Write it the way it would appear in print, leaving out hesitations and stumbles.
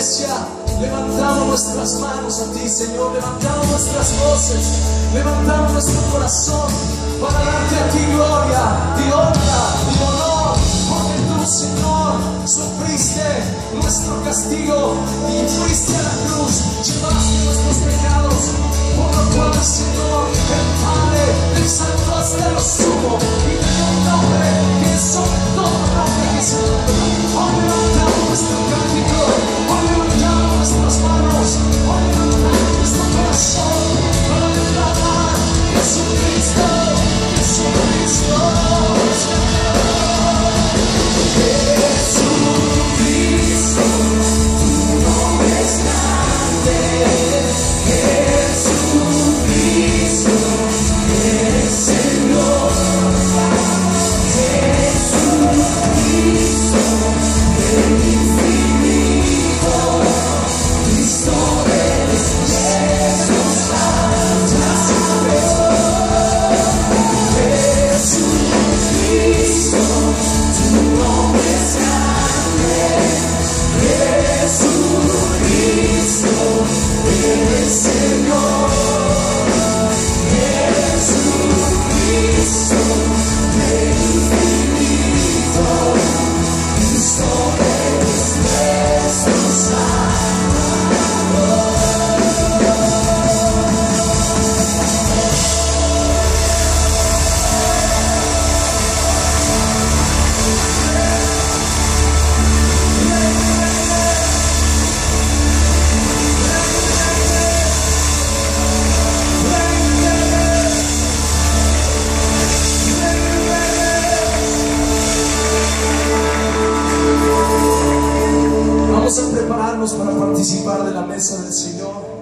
iglesia, levantamos nuestras manos a ti, Señor. Levantamos nuestras voces, levantamos nuestro corazón para darte a ti gloria y honra y honor, porque tú, Señor, sufriste nuestro castigo y fuiste a la cruz, llevaste nuestros pecados, por lo cual, Señor, el Padre te exaltó hasta lo sumo y te dio un nombre que es sobre todo nombre que se nombra. Hoy levantamos nuestro cántico, hoy levantamos nuestras manos, hoy levantamos nuestro corazón para declarar: Jesucristo, Jesucristo, Jesucristo, tu nombre es grande. Jesucristo, eres Señor. Jesucristo, el infinito, Cristo eres nuestro Salvador. Jesucristo, tu nombre es grande. Jesucristo, eres Señor. Jesucristo, el infinito, Cristo eres nuestro Salvador. Vamos a prepararnos para participar de la mesa del Señor.